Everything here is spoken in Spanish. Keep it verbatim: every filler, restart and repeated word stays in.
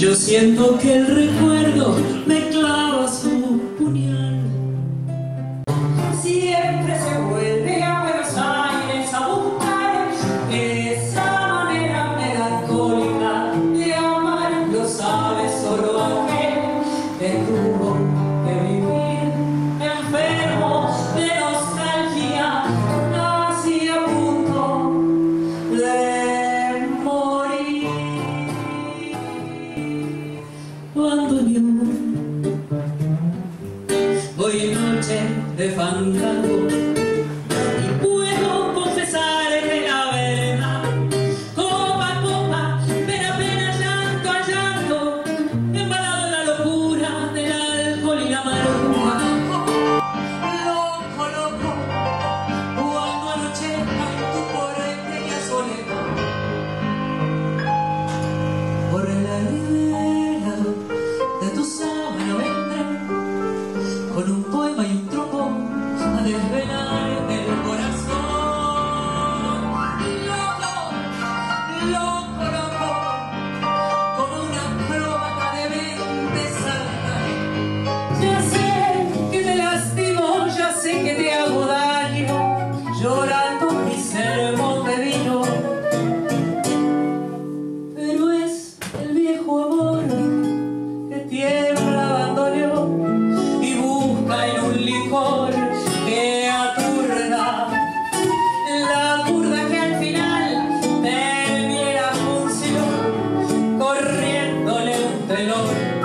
Yo siento que el recuerdo me clava su puñal. Siempre se vuelve a Buenos Aires a buscar esa manera melancólica de amar. Lo sabe solo aquel que tuvo que vivir enfermo de nostalgia, casi a punto de morir. Cuando yo voy en noche de fandango y puedo confesar que la verdad, copa a copa, pena a pena, llanto a llanto, embalado en la locura del alcohol y la amargura. Loco, loco, cuando anochezca en tu porteña soledad, por la ribera de tu sábana vendré con un poema y un trombón a desvelar del corazón. Loco, loco, loco, como una acróbata de veinte saltas. Ya sé que te lastimo, ya sé que te hago daño, llorando mi sermón de vino. Pero es el viejo amor que tiembla abandono y busca en un licor que aturda, la burda que al final termine la función corriéndole un telón.